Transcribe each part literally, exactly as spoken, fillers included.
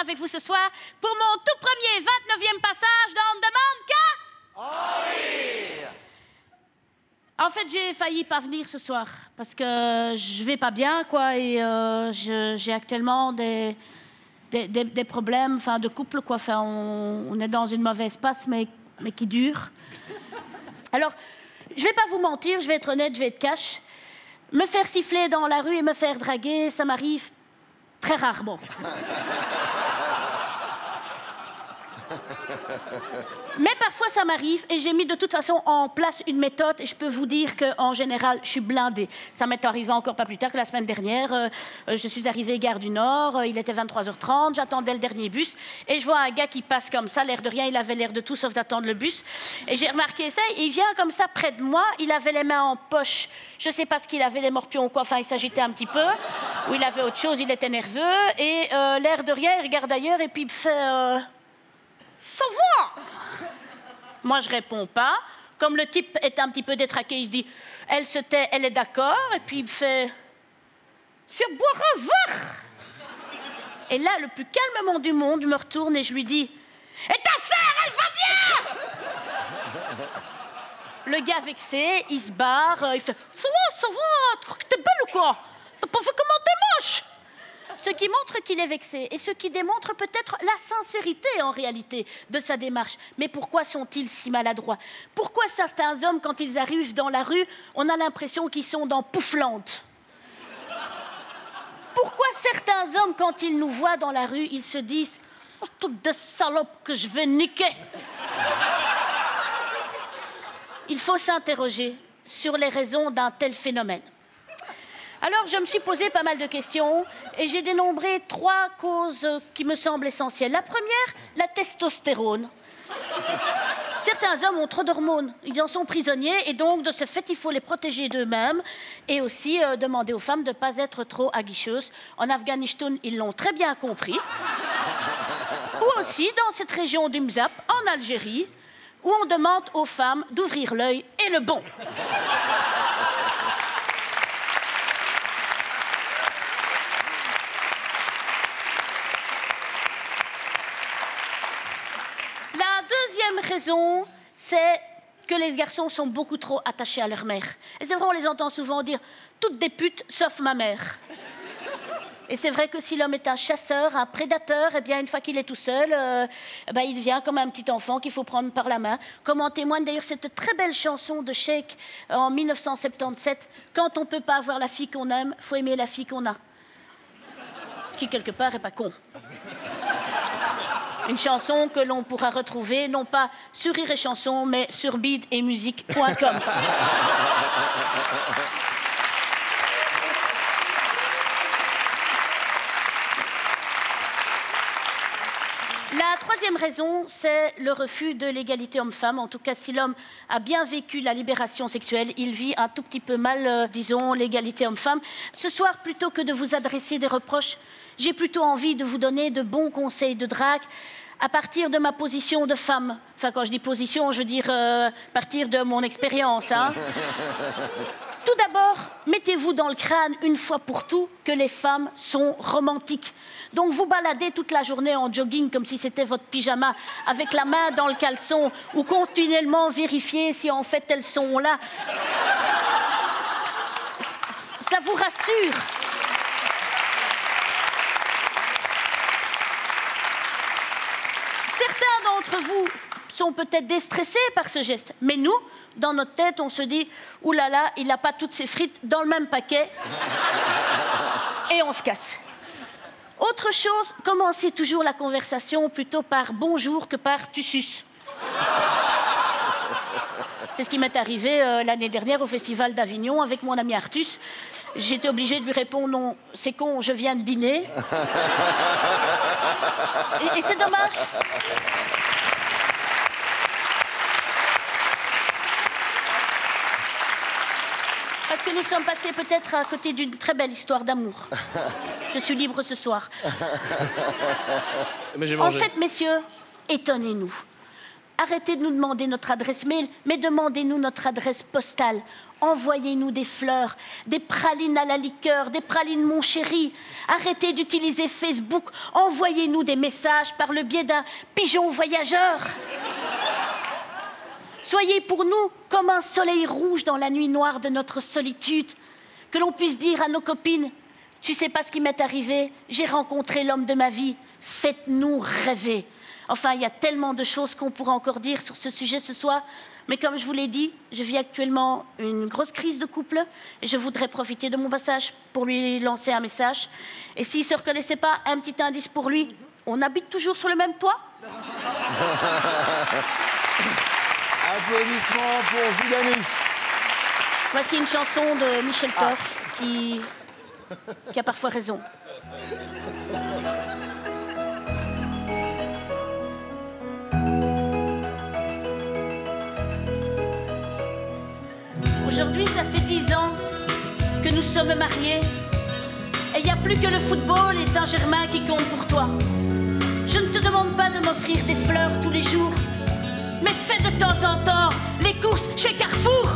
avec vous ce soir pour mon tout premier vingt-neuvième passage dans On demande qu'à... En rire. En fait, j'ai failli pas venir ce soir parce que je vais pas bien, quoi, et euh, j'ai actuellement des, des, des, des problèmes, enfin, de couple, quoi. Enfin, on, on est dans une mauvaise passe, mais, mais qui dure. Alors, je vais pas vous mentir, je vais être honnête, je vais être cash. Me faire siffler dans la rue et me faire draguer, ça m'arrive très rarement. Mais parfois, ça m'arrive et j'ai mis de toute façon en place une méthode et je peux vous dire qu'en général, je suis blindée. Ça m'est arrivé encore pas plus tard que la semaine dernière. Euh, je suis arrivée gare du Nord, euh, il était vingt-trois heures trente, j'attendais le dernier bus et je vois un gars qui passe comme ça, l'air de rien, il avait l'air de tout sauf d'attendre le bus. Et j'ai remarqué ça, il vient comme ça près de moi, il avait les mains en poche. Je sais pas ce qu'il avait, des morpions ou quoi, enfin il s'agitait un petit peu, ou il avait autre chose, il était nerveux et euh, l'air de rien, il regarde ailleurs et puis il me fait... Euh... Ça va. Moi, je réponds pas. Comme le type est un petit peu détraqué, il se dit, elle se tait, elle est d'accord. Et puis il me fait, c'est boire un verre. Et là, le plus calmement du monde, je me retourne et je lui dis, et ta sœur, elle va bien. Le gars vexé, il se barre, il fait, ça va, ça va, tu crois que t'es belle ou quoi? T'as pas vu comment t'es moche? Ce qui montre qu'il est vexé et ce qui démontre peut-être la sincérité en réalité de sa démarche. Mais pourquoi sont-ils si maladroits? Pourquoi certains hommes, quand ils arrivent dans la rue, on a l'impression qu'ils sont dans Poufland? Pourquoi certains hommes, quand ils nous voient dans la rue, ils se disent « Oh, toutes des salopes que je vais niquer !» Il faut s'interroger sur les raisons d'un tel phénomène. Alors, je me suis posé pas mal de questions et j'ai dénombré trois causes qui me semblent essentielles. La première, la testostérone. Certains hommes ont trop d'hormones, ils en sont prisonniers et donc, de ce fait, il faut les protéger d'eux-mêmes et aussi euh, demander aux femmes de ne pas être trop aguicheuses. En Afghanistan, ils l'ont très bien compris. Ou aussi dans cette région du Mzap, en Algérie, où on demande aux femmes d'ouvrir l'œil et le bon. Raison, c'est que les garçons sont beaucoup trop attachés à leur mère. Et c'est vrai, on les entend souvent dire « toutes des putes, sauf ma mère ». Et c'est vrai que si l'homme est un chasseur, un prédateur, eh bien, une fois qu'il est tout seul, euh, ben, il devient comme un petit enfant qu'il faut prendre par la main. Comme en témoigne d'ailleurs cette très belle chanson de Sheik en mille neuf cent soixante-dix-sept. « Quand on ne peut pas avoir la fille qu'on aime, il faut aimer la fille qu'on a ». Ce qui, quelque part, n'est pas con. Une chanson que l'on pourra retrouver, non pas sur Rire et Chanson, mais sur bide et musique point com. La troisième raison, c'est le refus de l'égalité homme-femme. En tout cas, si l'homme a bien vécu la libération sexuelle, il vit un tout petit peu mal, euh, disons, l'égalité homme-femme. Ce soir, plutôt que de vous adresser des reproches, j'ai plutôt envie de vous donner de bons conseils de drague à partir de ma position de femme. Enfin, quand je dis position, je veux dire euh, à partir de mon expérience. Hein. Tout d'abord, mettez-vous dans le crâne une fois pour tout que les femmes sont romantiques. Donc vous baladez toute la journée en jogging comme si c'était votre pyjama, avec la main dans le caleçon, ou continuellement vérifier si en fait elles sont là. Ça vous rassure. Certains d'entre vous sont peut-être déstressés par ce geste, mais nous, dans notre tête, on se dit « Ouh là là, il n'a pas toutes ses frites dans le même paquet » et on se casse. Autre chose, commencez toujours la conversation plutôt par « bonjour » que par « tu suces ». C'est ce qui m'est arrivé euh, l'année dernière au Festival d'Avignon avec mon ami Artus. J'étais obligée de lui répondre « non, c'est con, je viens de dîner ». Et, et c'est dommage. Parce que nous sommes passés peut-être à côté d'une très belle histoire d'amour. Je suis libre ce soir. Mais j'ai En mangé. fait, messieurs, étonnez-nous. Arrêtez de nous demander notre adresse mail, mais demandez-nous notre adresse postale. Envoyez-nous des fleurs, des pralines à la liqueur, des pralines mon chéri. Arrêtez d'utiliser Facebook. Envoyez-nous des messages par le biais d'un pigeon voyageur. Soyez pour nous comme un soleil rouge dans la nuit noire de notre solitude. Que l'on puisse dire à nos copines, tu sais pas ce qui m'est arrivé, j'ai rencontré l'homme de ma vie. Faites-nous rêver. Enfin, il y a tellement de choses qu'on pourrait encore dire sur ce sujet ce soir. Mais comme je vous l'ai dit, je vis actuellement une grosse crise de couple et je voudrais profiter de mon passage pour lui lancer un message. Et s'il ne se reconnaissait pas, un petit indice pour lui, on habite toujours sur le même toit. Applaudissements pour Zidane. Voici une chanson de Michel Thor ah. qui, qui a parfois raison. Aujourd'hui, ça fait dix ans que nous sommes mariés. Et il n'y a plus que le football et Saint-Germain qui comptent pour toi. Je ne te demande pas de m'offrir des fleurs tous les jours, mais fais de temps en temps les courses chez Carrefour.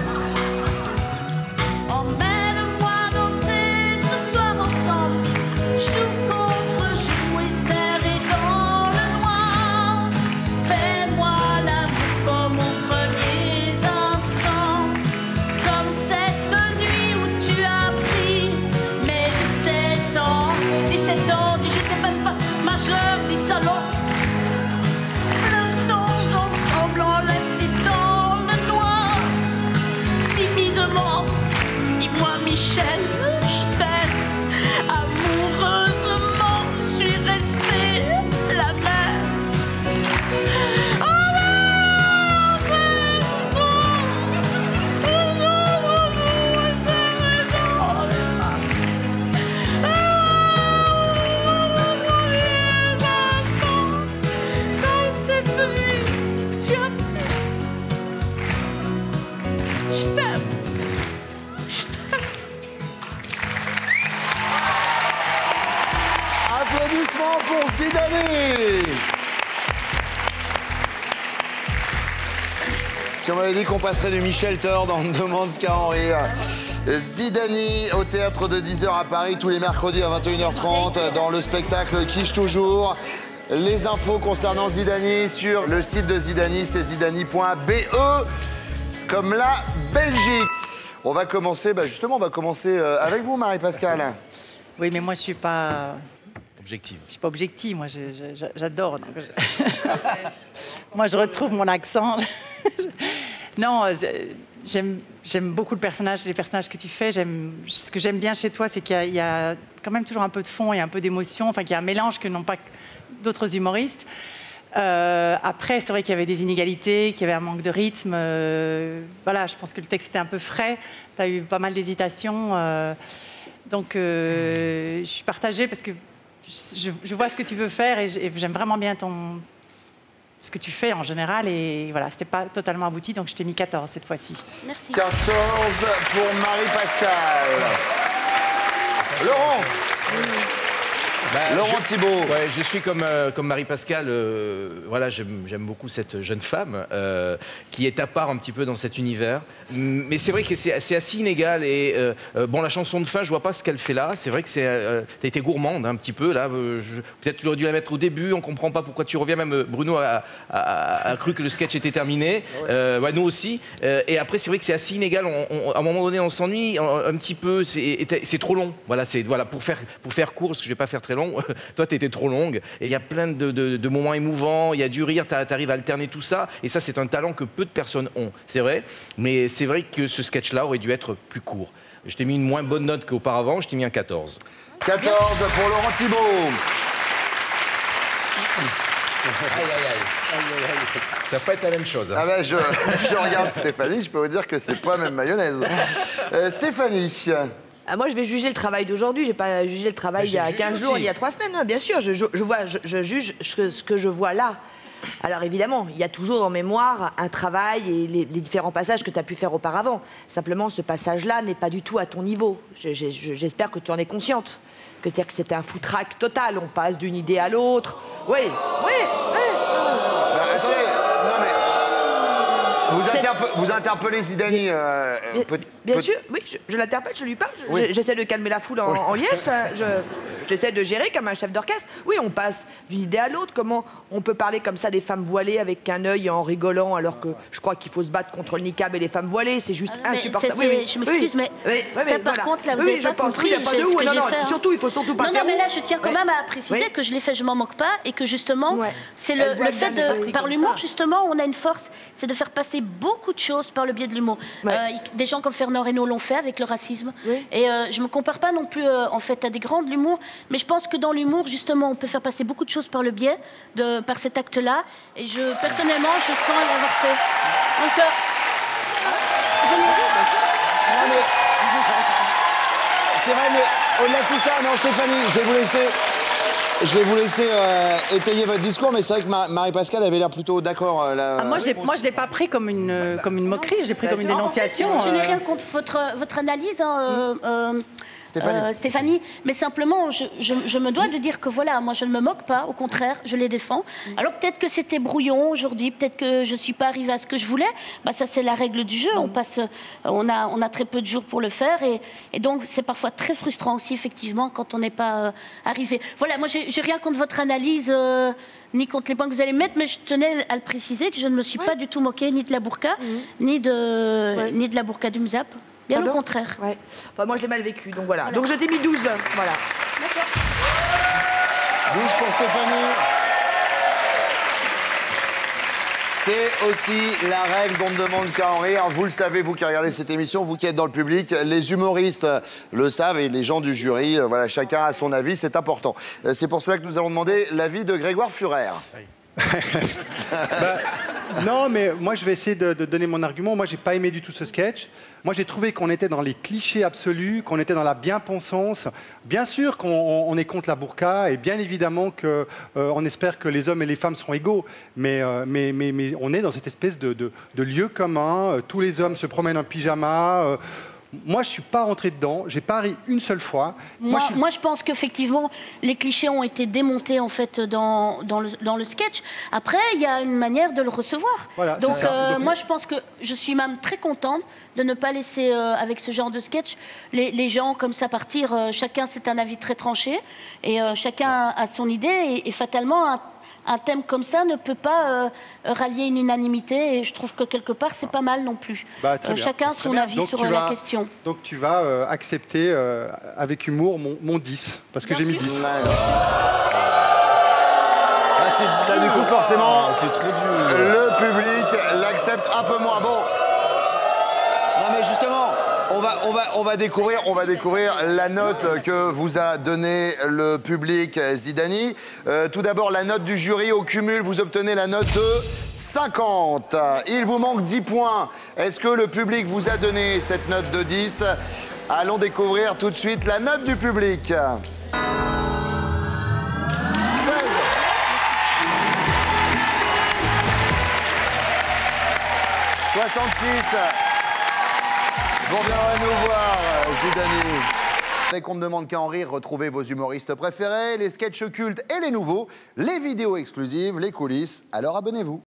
Emmène-moi danser ce soir ensemble, joue contre joue et serré dans le noir. Fais-moi l'amour comme aux premiers instants, comme cette nuit où tu as pris mes dix-sept ans. Dix-sept ans, dis j'étais même pas majeur, dis salaud. Dis-moi Michel, je t'aime. Amoureusement, je suis restée la même. Oh non, c'est comme cette nuit, tu as pris. Je t'aime. Applaudissements pour Zidane. Si on m'avait dit qu'on passerait du Michel Thor dans Ne demande qu'à en rire. Zidane au théâtre de dix heures à Paris tous les mercredis à vingt et une heures trente dans le spectacle Quiche toujours. Les infos concernant Zidane sur le site de Zidane, c'est zidane point be comme la Belgique. On va commencer, bah justement, on va commencer avec vous, Marie-Pascale. Oui, mais moi, je suis pas... Objective. Je suis pas objective, moi, j'adore. Je... moi, je retrouve mon accent. non, j'aime beaucoup le personnage, les personnages que tu fais. Ce que j'aime bien chez toi, c'est qu'il y, y a quand même toujours un peu de fond et un peu d'émotion, enfin, qu'il y a un mélange que n'ont pas d'autres humoristes. Euh, après, c'est vrai qu'il y avait des inégalités, qu'il y avait un manque de rythme. Euh, voilà, je pense que le texte était un peu frais. Tu as eu pas mal d'hésitations. Euh, donc, euh, je suis partagée parce que je, je vois ce que tu veux faire et j'aime vraiment bien ton, ce que tu fais en général. Et voilà, c'était pas totalement abouti, donc je t'ai mis quatorze cette fois-ci. Merci. quatorze pour Marie-Pascale. Laurent. Bah, Laurent je, Thibault. Ouais, je suis comme, euh, comme Marie-Pascale, euh, voilà, j'aime beaucoup cette jeune femme euh, qui est à part un petit peu dans cet univers. Mais c'est vrai que c'est assez inégal et euh, bon, la chanson de fin, je vois pas ce qu'elle fait là. C'est vrai que c'est, euh, t'as été gourmande un petit peu là. Euh, Peut-être tu aurais dû la mettre au début. On comprend pas pourquoi tu reviens. Même Bruno a, a, a cru que le sketch était terminé. Euh, ouais, nous aussi. Euh, et après, c'est vrai que c'est assez inégal. On, on, à un moment donné, on s'ennuie un, un petit peu. C'est trop long. Voilà, c'est voilà pour faire pour faire court, parce que je vais pas faire très long. Toi, tu étais trop longue. Et il y a plein de, de, de moments émouvants. Il y a du rire. Tu arrives à alterner tout ça. Et ça, c'est un talent que peu de personnes ont. C'est vrai. Mais c'est vrai que ce sketch-là aurait dû être plus court. Je t'ai mis une moins bonne note qu'auparavant. Je t'ai mis un quatorze. quatorze pour Laurent Thibault. Aïe, aïe, aïe. Ça va pas être la même chose. Hein. Ah ben, je, je regarde Stéphanie. Je peux vous dire que c'est pas même mayonnaise. Euh, Stéphanie. Ah, moi, je vais juger le travail d'aujourd'hui. Je n'ai pas jugé le travail il y a quinze jours, il y a trois semaines. Non, bien sûr, je, je, je, vois, je, je juge ce que je vois là. Alors, évidemment, il y a toujours en mémoire un travail et les, les différents passages que tu as pu faire auparavant. Simplement, ce passage-là n'est pas du tout à ton niveau. J'espère que tu en es consciente. Que c'est-à-dire que c'était un foutraque total. On passe d'une idée à l'autre. Oui, oui, oui. Bah, attendez. Non, vous interpellez Zidani. Euh, bien, peut, bien peut... sûr, oui, je, je l'interpelle, je lui parle. je- Oui. J'essaie de calmer la foule en, Oui. en liesse. Je, j'essaie de gérer comme un chef d'orchestre. Oui, on passe d'une idée à l'autre. Comment on peut parler comme ça des femmes voilées avec un œil en rigolant, alors que je crois qu'il faut se battre contre le niqab et les femmes voilées. C'est juste Ah, mais insupportable. c'est- c'est- je m'excuse, mais ça, par contre, là, vous oui, avez je pas pense. compris, Oui, il n'y a pas j'ai- de ce ou. que Non, j'ai non, fait, hein. surtout, il faut surtout pas Non, faire non, mais ou. là, je tiens quand Oui. même à préciser Oui. que je l'ai fait, je m'en moque pas, et que justement, Ouais. c'est Elle le, voit le le fait gamin de, pris par comme l'humour, ça. justement, on a une force, c'est de faire passer beaucoup de choses par le biais de l'humour. Ouais. Euh, des gens comme Fernand Reynaud l'ont fait avec le racisme, Oui. et euh, je me compare pas non plus, euh, en fait, à des grands de l'humour, mais je pense que dans l'humour, justement, on peut faire passer beaucoup de choses par le biais, de, par cet acte-là, et je, personnellement, je sens l'avoir fait. Donc, euh, je n'ai Non, mais... C'est vrai, mais au-delà de tout ça, non, Stéphanie, je vais vous laisser... Je vais vous laisser euh, étayer votre discours, mais c'est vrai que Ma- Marie-Pascale avait l'air plutôt d'accord. Euh, là, Ah, moi, je l'ai- moi, je ne l'ai pas pris comme une, euh, comme une moquerie, je l'ai pris comme une dénonciation. Je n'ai euh. rien contre votre, votre analyse, hein, euh, euh, Stéphanie. euh, Stéphanie, mais simplement, je, je- je me dois de dire que voilà, moi je ne me moque pas, au contraire, je les défends. Alors peut-être que c'était brouillon aujourd'hui, peut-être que je ne suis pas arrivée à ce que je voulais, bah, ça c'est la règle du jeu, on, passe, euh, on, a, on a très peu de jours pour le faire, et, et donc c'est parfois très frustrant aussi, effectivement, quand on n'est pas euh, arrivé. Voilà, moi j'ai j'ai rien contre votre analyse. euh, ni contre les points que vous allez mettre, mais je tenais à le préciser que je ne me suis pas du tout moquée ni de la burqa, ni, de, Ouais. ni de la burqa du Mzap. Bien Pardon au contraire. Ouais. Enfin, moi, je l'ai mal vécu, donc voilà. Donc je t'ai mis douze. Voilà. douze pour Stéphanie. C'est aussi la règle dont ne demande qu'à en rire. Vous le savez, vous qui regardez cette émission, vous qui êtes dans le public, les humoristes le savent et les gens du jury, euh, voilà, chacun a son avis, c'est important. Euh, C'est pour cela que nous allons demander l'avis de Grégoire Furer. Bah, non, mais moi, je vais essayer de, de donner mon argument. Moi, j'ai pas aimé du tout ce sketch. Moi, j'ai trouvé qu'on était dans les clichés absolus, qu'on était dans la bien-pensance. Bien sûr qu'on on est contre la burqa et bien évidemment qu'on euh, espère que les hommes et les femmes seront égaux. Mais, euh, mais, mais, mais on est dans cette espèce de, de, de lieu commun. Euh, tous les hommes se promènent en pyjama. Euh, moi, je suis pas rentré dedans. J'ai pas ri une seule fois. Moi, je suis- moi, je pense qu'effectivement, les clichés ont été démontés en fait dans, dans, le, dans le sketch. Après, il y a une manière de le recevoir. Voilà, Donc, c'est ça. euh, Donc, moi, je pense que je suis même très contente de ne pas laisser, euh, avec ce genre de sketch, les, les gens comme ça partir. Euh, chacun, c'est un avis très tranché. Et euh, chacun a son idée. Et, et fatalement, un, un thème comme ça ne peut pas euh, rallier une unanimité. Et je trouve que quelque part, c'est pas mal non plus. Bah, très Euh, bien. chacun Très son bien. avis Donc, sur tu euh, la vas- question. Donc tu vas euh, accepter euh, avec humour mon, mon dix, parce que Bien j'ai mis sûr. dix. Ça, du coup, forcément, Ah, t'es trop dur. le public l'accepte un peu moins. Bon. Non, mais justement, on va, on va, on va découvrir, on va découvrir la note que vous a donnée le public Zidani. Euh, tout d'abord, la note du jury au cumul, vous obtenez la note de cinquante. Il vous manque dix points. Est-ce que le public vous a donné cette note de dix? Allons découvrir tout de suite la note du public. seize. soixante-six. Vous reviendrez nous voir, Zidani. Dès qu'on ne demande qu'à en rire, retrouvez vos humoristes préférés, les sketchs cultes et les nouveaux, les vidéos exclusives, les coulisses. Alors abonnez-vous.